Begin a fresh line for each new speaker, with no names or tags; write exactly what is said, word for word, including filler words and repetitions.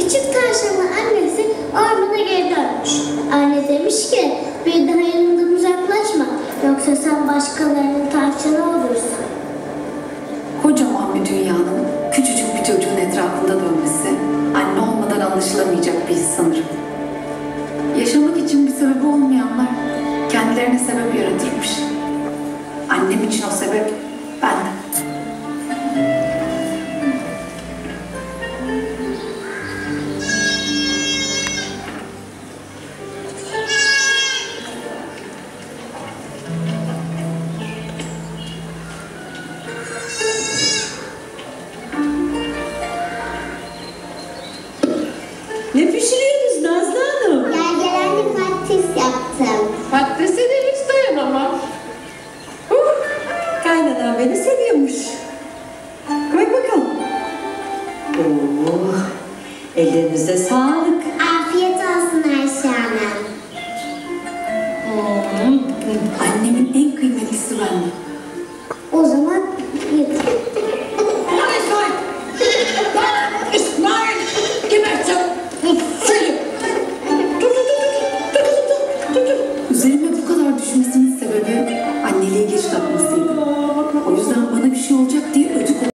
Küçük tavşanın annesi ormana geri dönmüş. Anne demiş ki bir daha yanından uzaklaşma. Yoksa sen başkalarının tavşanı olursun.
Kocaman bir dünyanın küçücük bir çocuğun etrafında dönmesi anne olmadan anlaşılamayacak bir his sanırım. Yaşamak için bir sebebi olmayanlar kendilerine sebep yaratırmış. Annem için o sebep bendim.
Ne pişiriyorsunuz Nazlı Hanım?
Gergelenli patates yaptım.
Patatese de hiç dayanamam. Uh, kaynanan beni seviyormuş. Koy bakalım. Oo, ellerinize sağlık.
Afiyet olsun Ayşe Hanım.
Hmm.
Annemin en kıymetlisi bendim.
O zaman yedim.
İsmail! İsmail! Geberteceğim! Seni! Tut tut tut tut tut tut tut tut.
Üzerime bu kadar düşmesini